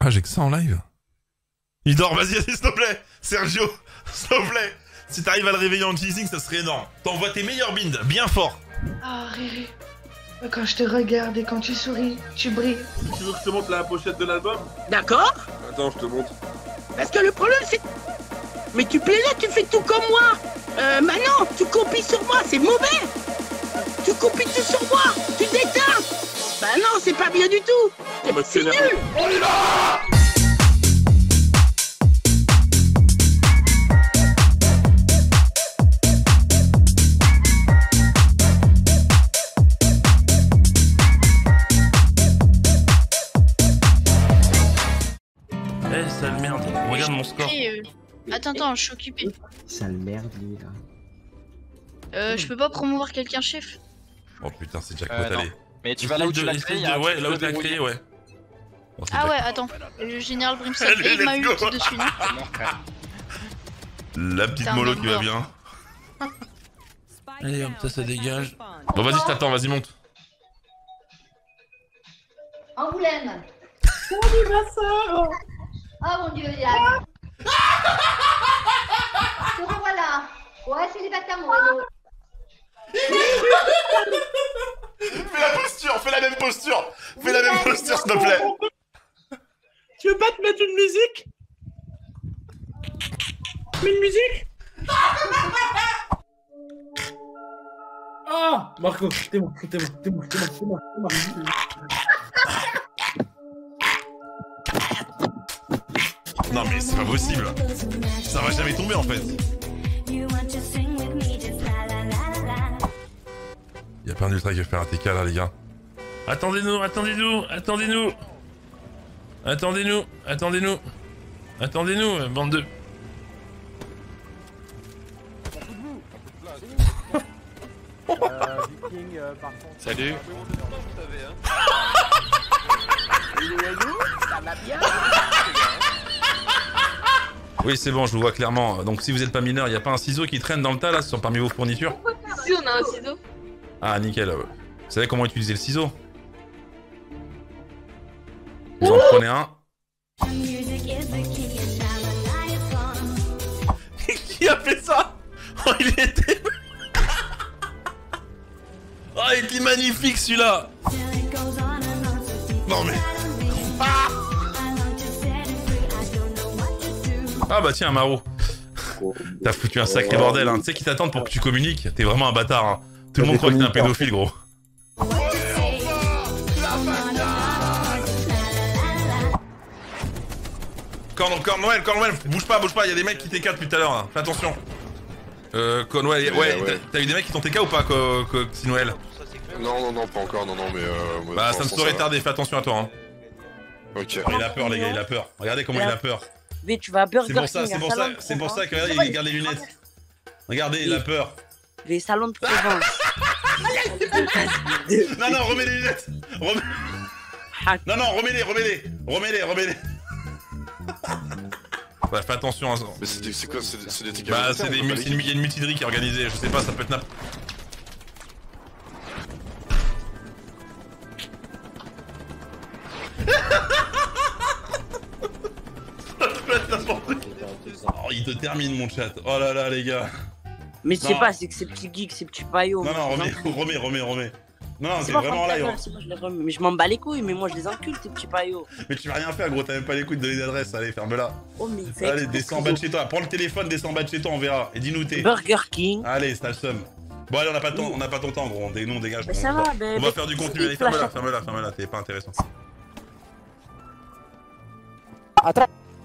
Ah, j'ai que ça en live. Il dort, vas-y, s'il te plaît. Sergio, s'il te plaît. Si t'arrives à le réveiller en teasing, ça serait énorme. T'envoies tes meilleurs binds, bien fort. Ah, Riri. Quand je te regarde et quand tu souris, tu brilles. Tu veux que je te montre la pochette de l'album? D'accord. Attends, je te montre. Parce que le problème c'est... Mais tu plais là, tu fais tout comme moi. Maintenant, tu copies sur moi, c'est mauvais. Tu copies tout sur moi, tu t'éteins. Bah non, c'est pas bien du tout. C'est nul. On y va! Eh, sale merde, regarde mon score. Attends, je suis occupé. Sale merde, lui, là. Je peux pas promouvoir quelqu'un chef. Oh putain, c'est jackpot, allez. Mais tu vas là où tu l'as créé, ouais, là où tu l'as créé, ouais. Oh, Ah ouais, attends. Le général Brimstone et ma ult dessus, non? La petite Putain, mollo même qui va mort. bien. Allez hop, ça dégage. Bon, vas-y, je t'attends, vas-y, monte. Angoulême. Oh mon dieu, Yann. Te revoilà. Ouais, célibataire, mon réseau. Fais la posture, fais la même posture. Fais la même posture, s'il te plaît. Tu veux pas te mettre une musique? Mais une musique? Ah, Marco, t'es bon. Non mais c'est pas possible. Ça va jamais tomber en fait. Y'a pas un ultra qui va faire un TK là les gars. Attendez-nous. Attendez-nous, bande de... Salut. Ça va bien? Oui c'est bon, je vous vois clairement. Donc si vous êtes pas mineur, y a pas un ciseau qui traîne dans le tas là, ce sont parmi vos fournitures? Si, on a un ciseau. Ah nickel. Vous savez comment utiliser le ciseau? Vous en prenez un. Qui a fait ça? Oh il était... Oh il était magnifique celui-là. Non mais... Ah bah tiens Maro. T'as foutu un sacré bordel hein. Tu sais qui t'attendent pour que tu communiques. T'es vraiment un bâtard hein. Tout le monde croit que t'es un pédophile gros. Cornwell, bouge pas, y'a des mecs qui TK depuis tout à l'heure là. Fais attention. Cornwell, ouais. T'as eu des mecs qui t'ont TK ou pas, Noël? Non, pas encore, non, mais bah ça me serait tardé, fais attention à toi hein. Ok. Oh, il a peur les gars, il a peur. Regardez comment il a peur. Mais tu vas à Burger King. C'est pour ça que regardez, il garde les lunettes. Regardez, il a peur. Les salons de Provence. Non, remets les lunettes. Non, remets-les. Ouais, fais attention. Mais c'est quoi? C'est des tickets? Bah, il y a une mutinerie qui est organisée, je sais pas, ça peut être Oh, il te termine mon chat. Oh là là, les gars. Mais je sais pas, c'est que ces petits geeks, ces petits paillots. Non, remets. Non, c'est vraiment là. Mais je m'en bats les couilles, mais moi je les encule, tes petits paillots. Mais tu vas rien faire, gros, t'as même pas les couilles de donner l'adresse. Allez, ferme-la. Oh, mais allez, descends en bas de chez toi. Prends le téléphone, descends en bas de chez toi, on verra. Et dis-nous t'es. Burger King. Allez, c'est le seum. Bon, allez, on n'a pas ton temps, gros. Nous, on dégage. Mais ça va, on va faire du contenu. Allez, ferme-la, t'es pas intéressant. Attends.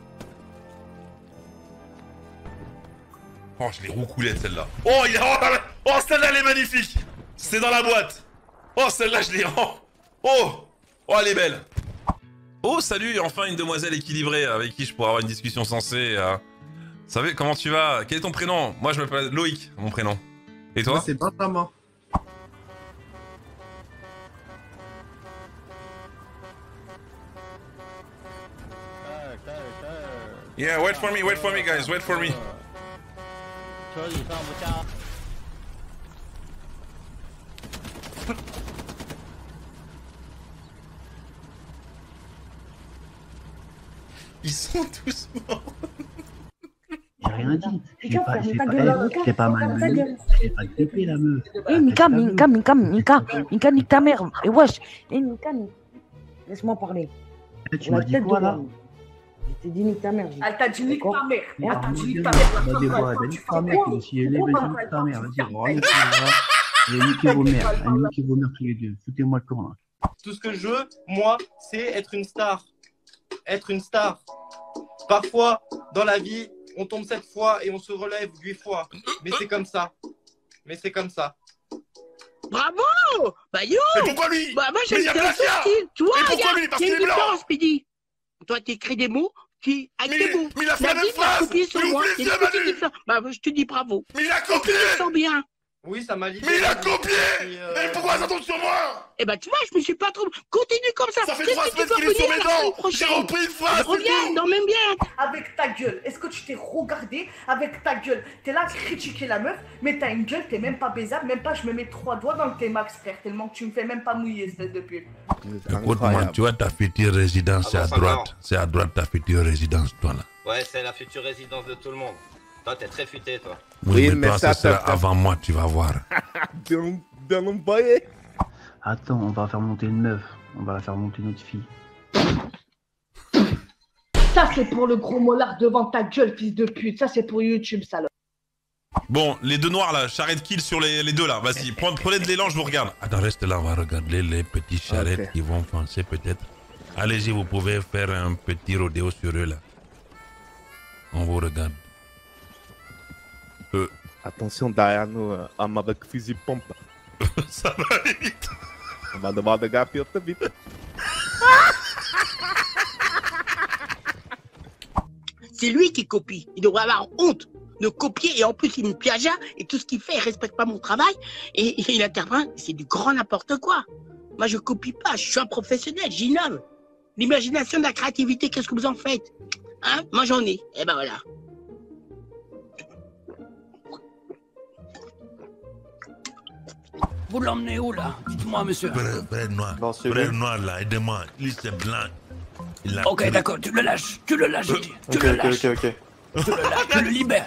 Oh, je l'ai roucoulée celle-là. Oh, celle-là, elle est magnifique. C'est dans la boîte. Oh, celle-là, je l'ai... Oh, elle est belle. Oh, salut, enfin une demoiselle équilibrée avec qui je pourrais avoir une discussion sensée. Vous savez, comment tu vas? Quel est ton prénom? Moi, je m'appelle Loïc, mon prénom. Et toi? C'est Benjamin. Yeah, wait for me, guys, wait for me. Ils sont tous morts. J'ai rien dit. C'est pas mal. J'ai pas TP la meuf. Eh, Mika, nique ta mère. Et wesh. Eh, Mika, laisse-moi parler. Tu m'as dit quoi là? Je t'ai dit nique ta mère. Elle t'a dit nique ta mère. Elle t'a dit nique ta mère. Nique ta mère. Si elle est belle, nique ta mère. Vas-y, niquez vos mères. Niquez vos mères tous les deux. Foutez-moi le camp là. Tout ce que je veux, moi, c'est être une star. Être une star. Parfois, dans la vie, on tombe 7 fois et on se relève 8 fois. Mais c'est comme ça. Bravo! Bah yo! Mais pourquoi lui? Bah moi j'aime bien ton style. Tu vois, mais pourquoi lui? Parce qu'il est blanc. Speedy. Toi t'écris des mots, avec des mots. Mais il a fait la même phrase. Bah je te dis bravo. Mais il a copié. Je sens bien. Oui, ça m'a libéré. Mais il a copié. Mais pourquoi ça tombe sur moi? Eh ben tu vois, je me suis pas trop... Continue comme ça. Ça fait 3 semaines qu'il est sur mes dents. J'ai repris une phrase. Reviens, non même bien. Avec ta gueule, est-ce que tu t'es regardé avec ta gueule? T'es là à critiquer la meuf, mais t'as une gueule, t'es même pas baisable, même pas je me mets 3 doigts dans le T-Max, frère, tellement que tu me fais même pas mouiller, espèce de pute. Écoute-moi, tu vois ta future résidence, c'est à droite. C'est à droite ta future résidence, toi là. Ouais, c'est la future résidence de tout le monde. Toi, t'es très futé, toi. Oui, mais toi, ça sera avant moi, tu vas voir. Bien envoyé. Attends, on va faire monter une meuf. On va la faire monter notre fille. Ça, c'est pour le gros mollard devant ta gueule, fils de pute. Ça, c'est pour YouTube, salope. Bon, les deux noirs là, charrette kill sur les deux là. Vas-y, prenez de l'élan, je vous regarde. Attends, reste là, on va regarder les petits charrettes qui vont foncer peut-être. Allez-y, vous pouvez faire un petit rodéo sur eux là. On vous regarde. Attention derrière nous, homme avec fusil pompe. Ça va aller vite. On va devoir de gaffer vite. C'est lui qui copie. Il devrait avoir honte de copier et en plus il me plagia et tout ce qu'il fait, il respecte pas mon travail et il intervient. C'est du grand n'importe quoi. Moi je copie pas, je suis un professionnel, j'innove. L'imagination, la créativité, qu'est-ce que vous en faites? Hein? Moi j'en ai. Et ben voilà. Vous l'emmenez où là? Dites-moi, monsieur. Frère noir là, aidez-moi. Lui c'est blanc. Ok, d'accord, tu le lâches, je dis. Tu le lâches. Ok. Tu le lâches, tu le libères.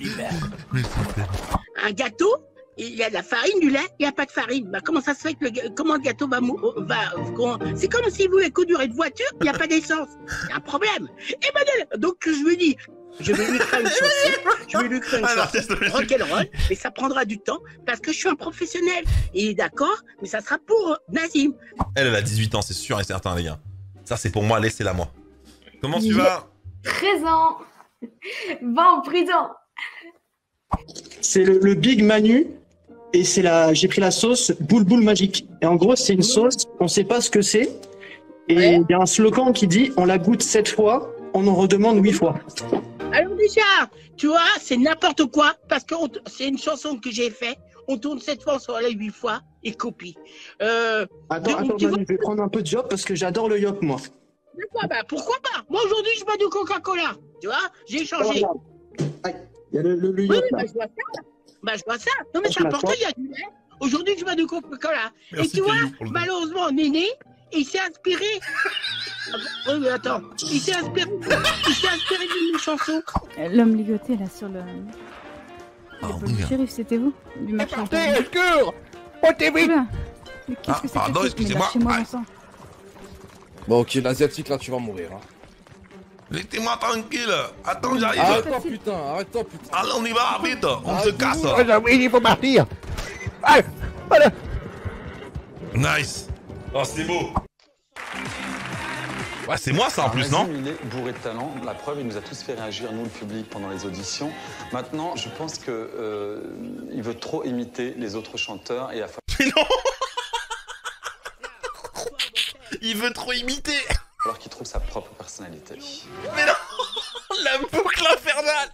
Un gâteau, il y a de la farine, du lait, il n'y a pas de farine. Bah, comment ça se fait que comment le gâteau va... C'est comme si vous voulez conduire une voiture, il n'y a pas d'essence. Il y a un problème. Et ben, donc je lui dis, je vais lui créer une chanson, rock'n'roll, mais ça prendra du temps parce que je suis un professionnel. Et il est d'accord, mais ça sera pour Nazim. Elle a 18 ans, c'est sûr et certain, les gars. Ça, c'est pour moi, laissez-la moi. Comment tu vas? 13 ans. Va en prison. C'est le Big Manu et j'ai pris la sauce boule magique. Et en gros, c'est une sauce, on sait pas ce que c'est. Et il y a un slogan qui dit on la goûte 7 fois, on en redemande 8 fois. Alors déjà, tu vois, c'est n'importe quoi, parce que c'est une chanson que j'ai faite, on tourne 7 fois, on s'en allait 8 fois, et copie. Attends, Manu, je vais prendre un peu de yop, parce que j'adore le yop, moi. Pourquoi pas? Moi, aujourd'hui, je bois du Coca-Cola, tu vois, j'ai changé. Il y a le yop, là. Je bois ça. Non, mais c'est important, il y a du lait. Aujourd'hui, je bois du Coca-Cola. Et tu vois, malheureusement, Néné, il s'est inspiré. Oui, mais attends. Il s'est inspiré d'une chanson. L'homme ligoté là sur le. Le shérif, c'était vous? Du match. Secours! Montez vite! Qu'est-ce que c'est? Pardon, excusez-moi. Bon, ok, l'asiatique là, tu vas mourir. Hein. Laissez-moi tranquille. Attends, j'arrive. Arrête-toi, putain. Allez, on y va, vite. On se casse. Oui, il faut partir. Allez, voilà. Nice. Oh, c'est beau. Ouais, c'est moi ça en plus, non? Il est bourré de talent. La preuve, il nous a tous fait réagir, nous, le public, pendant les auditions. Maintenant, je pense que il veut trop imiter les autres chanteurs et à fois... Mais non. Il veut trop imiter. Alors qu'il trouve sa propre personnalité. Mais non. La boucle infernale.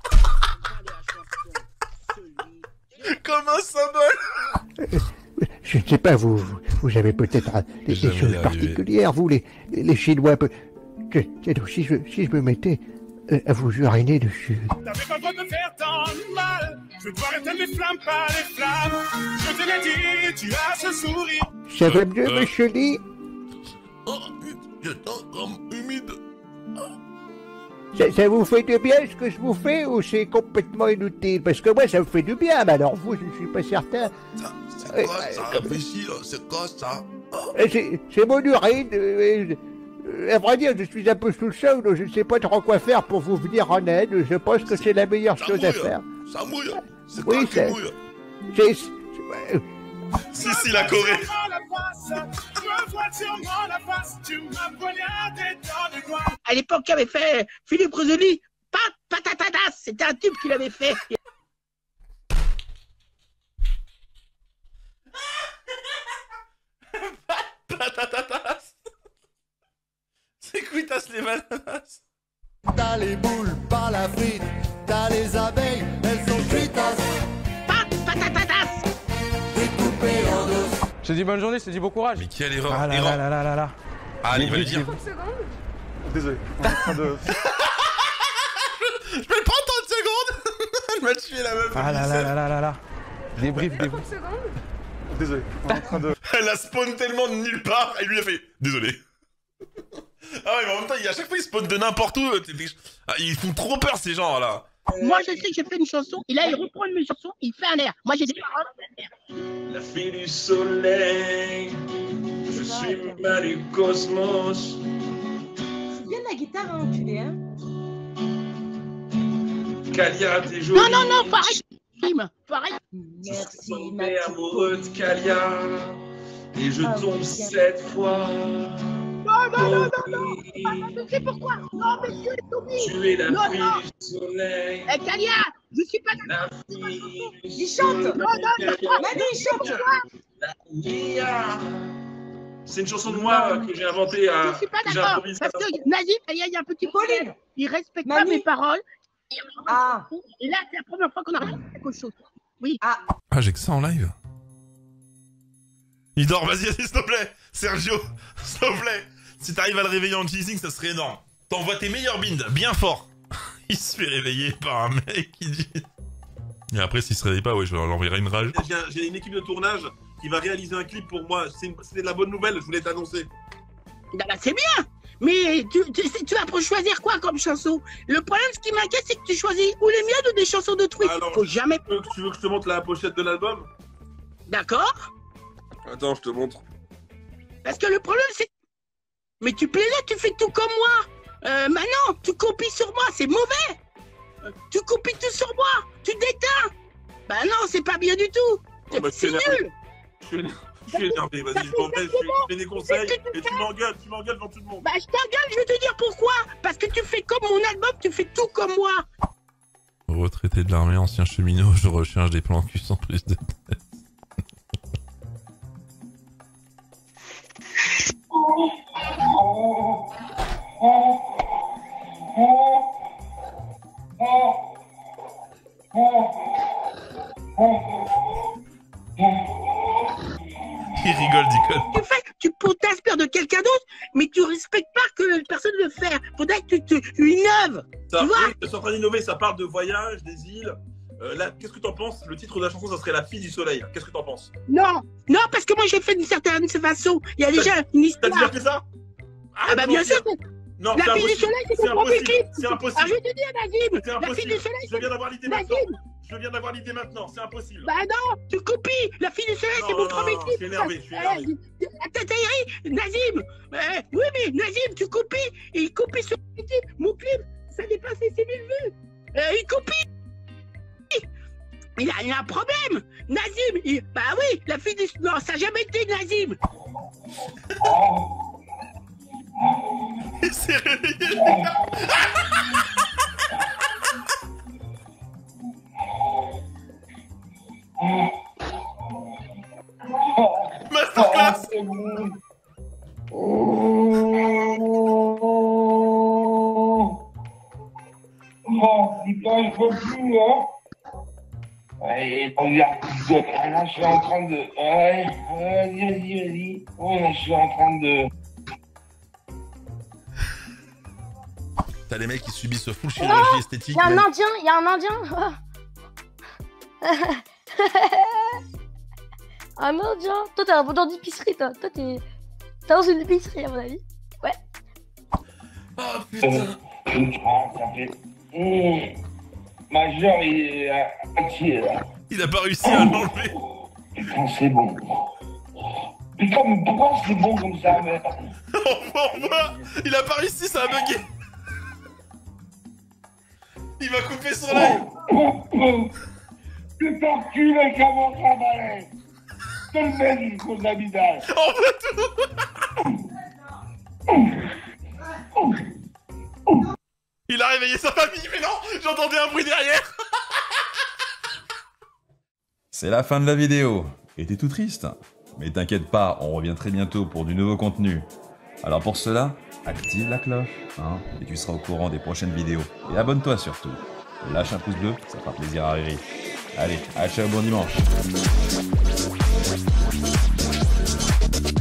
Comme un symbole. Je ne sais pas, vous avez peut-être des choses particulières, vous, les Chinois. Si je me mettais à vous uriner dessus. T'avais pas le droit de me faire tant de mal. Je dois arrêter les flammes, pas les flammes. Je te l'ai dit, tu as ce sourire. Ça va mieux, monsieur Lee? Oh, je sens comme humide. Ça vous fait du bien ce que je vous fais ou c'est complètement inutile? Parce que moi, ça me fait du bien, mais alors vous, je ne suis pas certain. C'est quoi ça? Réfléchis, c'est quoi ça? C'est mon urine. À vrai dire, je suis un peu sous le choc, donc je ne sais pas trop quoi faire pour vous venir en aide. Je pense que c'est la meilleure chose à faire. Ça mouille. C'est Oui, quoi qui mouille? Si, la Corée. À l'époque, il avait fait Philippe Rosoli, Patatatas, c'était un tube qu'il avait fait. Patatatas. C'est cuitas les bananas. T'as les boules, pas la frite. T'as les abeilles, elles sont cuitas. Patatatas. Découpées en dos. Je te dis bonne journée, je te dis bon courage. Mais quelle erreur. Ah là. Allez, il va le dire. Désolé, on est en train de... Je peux le prendre 30 secondes. Elle m'a tué la meuf. Ah là. Débrief. Désolé, on est en train de... Elle a spawn tellement de nulle part, et lui a fait désolé. Ah ouais, mais en même temps, à chaque fois, il spawn de n'importe où. Ah, ils font trop peur, ces gens là. Moi, je sais que j'ai fait une chanson, et là, il reprend une chanson, il fait un air. Moi, j'ai des paroles. La fille du soleil, je suis mal du cosmos. C'est bien la guitare, hein, enculé, hein. Kalia, t'es jolie. Non, pareil. Pareil. Merci, Je ma suis petite amoureux de Kalia, et je tombe 7 fois. Non, je sais pourquoi. Non, monsieur, Tu es la fille du soleil. Eh, Kalia, je suis pas... La fille Il chante. Non, Manu, il chante. Kalia. C'est une chanson de moi que j'ai inventée. Je suis pas d'accord, parce que Nazim, il y a un petit problème. Il respecte pas mes paroles. Ah. Et là, c'est la première fois qu'on a quelque chose. Oui. Ah, j'ai que ça en live. Il dort, vas-y, s'il te plaît. Sergio, s'il te plaît. Si t'arrives à le réveiller en teasing, ça serait énorme. T'envoies tes meilleurs binds, bien fort. Il se fait réveiller par un mec qui dit... Et après, s'il se réveille pas, ouais, je l'enverrai une rage. J'ai une équipe de tournage qui va réaliser un clip pour moi. C'est de la bonne nouvelle, je voulais t'annoncer. Bah, c'est bien. Mais tu vas choisir quoi comme chanson? Le problème, ce qui m'inquiète, c'est que tu choisis ou les miennes ou des chansons de trucs. Alors, faut jamais... Tu veux que je te montre la pochette de l'album? D'accord. Attends, je te montre. Parce que le problème, c'est... Mais tu plais là, tu fais tout comme moi. Maintenant, tu copies sur moi, c'est mauvais. Tu copies tout sur moi, tu déteins. Bah non, c'est pas bien du tout. Oh, bah, c'est nul. Je suis énervé, vas-y, je m'en vais, je fais des conseils et tu m'engueules devant tout le monde. Bah je t'engueule, je vais te dire pourquoi. Parce que tu fais comme mon album, tu fais tout comme moi. Retraité de l'armée, ancien cheminot, je recherche des plans cul sans prise de tête. Il rigole, Dicole. Tu t'inspires de quelqu'un d'autre, mais tu respectes pas que personne ne le fait. Faudrait que tu innoves. Tu vois? Je suis en train d'innover, ça parle de voyage, des îles. Là, qu'est-ce que t'en penses? Le titre de la chanson, ça serait La fille du soleil. Qu'est-ce que t'en penses? Non, parce que moi j'ai fait d'une certaine façon. Il y a déjà une histoire. T'as déjà fait ça? Ah bah bien sûr. Non, la fille du soleil, c'est ton premier clip. C'est impossible. Ah, je vais te dire, Nazim. C'est impossible. La fille du soleil, je viens d'avoir l'idée maintenant. Je viens d'avoir l'idée maintenant, c'est impossible. Bah non, tu copies. La fille du soleil, c'est mon premier clip. Je suis énervé. Nazim. Oui, mais Nazim, tu copies. Et il copie sur mon clip. Mon clip, ça dépasse les 6000 vues. Il copie. Il a un problème. Nazim, bah oui, la fille du... Non, ça n'a jamais été Nazim. Il s'est réveillé. Masterclass. Bon, putain, je peux plus, hein. Ouais, regarde, là, je suis en train de... Ouais, vas-y. Ouais, là, je suis en train de... T'as les mecs qui subissent full chirurgie esthétique. Il y a un Indien. Un Indien. Toi, t'es un vendeur d'épicerie, toi. T'es dans une épicerie, à mon avis. Ouais. Oh putain. Ça fait... Major, il est entier, là. Il a pas réussi à l'enlever. Putain, c'est bon. Putain, mais pourquoi c'est bon comme ça, merde? Il a pas réussi, ça a bugué. Il va couper son live. Tu t'encules avec un ventre à balai. Te le mets une cause d'amidale. On veut tout. Il a réveillé sa famille, mais non, j'entendais un bruit derrière. C'est la fin de la vidéo. Et t'es tout triste. Mais t'inquiète pas, on revient très bientôt pour du nouveau contenu. Alors pour cela, active la cloche, hein, et tu seras au courant des prochaines vidéos. Et abonne-toi surtout. Lâche un pouce bleu, ça fera plaisir à Riri. Allez, ciao, bon dimanche.